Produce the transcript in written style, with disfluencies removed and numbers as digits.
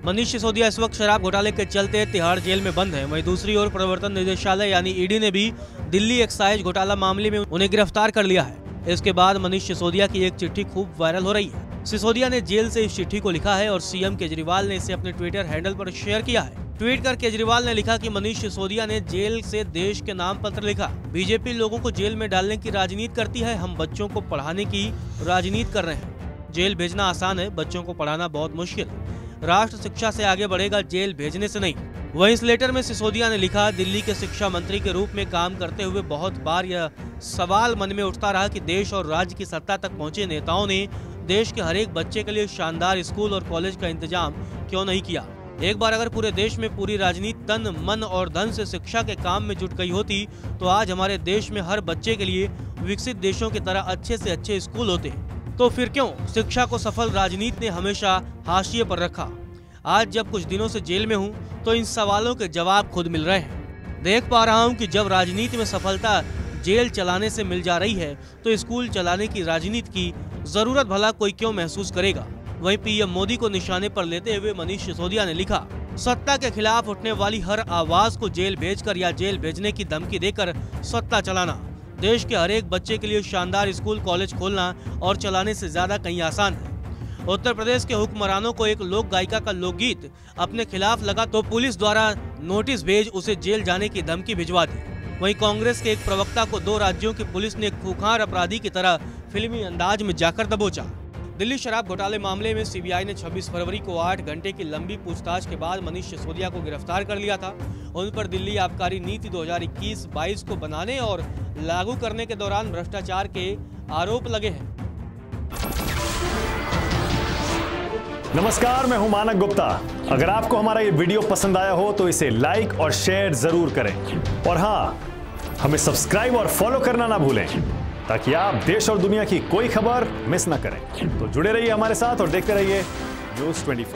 मनीष सिसोदिया इस वक्त शराब घोटाले के चलते तिहाड़ जेल में बंद है। वहीं दूसरी ओर प्रवर्तन निदेशालय यानी ईडी ने भी दिल्ली एक्साइज घोटाला मामले में उन्हें गिरफ्तार कर लिया है। इसके बाद मनीष सिसोदिया की एक चिट्ठी खूब वायरल हो रही है। सिसोदिया ने जेल से इस चिट्ठी को लिखा है और सीएम केजरीवाल ने इसे अपने ट्विटर हैंडल पर शेयर किया है। ट्वीट कर केजरीवाल ने लिखा कि मनीष सिसोदिया ने जेल से देश के नाम पत्र लिखा। बीजेपी लोगों को जेल में डालने की राजनीति करती है, हम बच्चों को पढ़ाने की राजनीति कर रहे हैं। जेल भेजना आसान है, बच्चों को पढ़ाना बहुत मुश्किल। राष्ट्र शिक्षा से आगे बढ़ेगा, जेल भेजने से नहीं। वहीं इस लेटर में सिसोदिया ने लिखा, दिल्ली के शिक्षा मंत्री के रूप में काम करते हुए बहुत बार यह सवाल मन में उठता रहा कि देश और राज्य की सत्ता तक पहुंचे नेताओं ने देश के हर एक बच्चे के लिए शानदार स्कूल और कॉलेज का इंतजाम क्यों नहीं किया। एक बार अगर पूरे देश में पूरी राजनीति तन मन और धन से शिक्षा के काम में जुट गई होती तो आज हमारे देश में हर बच्चे के लिए विकसित देशों की तरह अच्छे से अच्छे स्कूल होते। तो फिर क्यों शिक्षा को सफल राजनीति ने हमेशा हाशिए पर रखा। आज जब कुछ दिनों से जेल में हूँ तो इन सवालों के जवाब खुद मिल रहे हैं। देख पा रहा हूँ कि जब राजनीति में सफलता जेल चलाने से मिल जा रही है तो स्कूल चलाने की राजनीति की जरूरत भला कोई क्यों महसूस करेगा। वहीं पीएम मोदी को निशाने पर लेते हुए मनीष सिसोदिया ने लिखा, सत्ता के खिलाफ उठने वाली हर आवाज को जेल भेजकर या जेल भेजने की धमकी देकर सत्ता चलाना देश के हर एक बच्चे के लिए शानदार स्कूल कॉलेज खोलना और चलाने से ज्यादा कहीं आसान है। उत्तर प्रदेश के हुक्मरानों को एक लोक गायिका का लोकगीत अपने खिलाफ लगा तो पुलिस द्वारा नोटिस भेज उसे जेल जाने की धमकी भिजवा दी। वहीं कांग्रेस के एक प्रवक्ता को 2 राज्यों की पुलिस ने खूंखार अपराधी की तरह फिल्मी अंदाज में जाकर दबोचा। दिल्ली शराब घोटाले मामले में सीबीआई ने 26 फरवरी को 8 घंटे की लंबी पूछताछ के बाद मनीष सिसोदिया को गिरफ्तार कर लिया था। उन पर दिल्ली आबकारी नीति 2021-22 को बनाने और लागू करने के दौरान भ्रष्टाचार के आरोप लगे हैं। नमस्कार, मैं हूं मानक गुप्ता। अगर आपको हमारा ये वीडियो पसंद आया हो तो इसे लाइक और शेयर जरूर करें और हाँ, हमें सब्सक्राइब और फॉलो करना ना भूलें ताकि आप देश और दुनिया की कोई खबर मिस ना करें। तो जुड़े रहिए हमारे साथ और देखते रहिए न्यूज़ 24।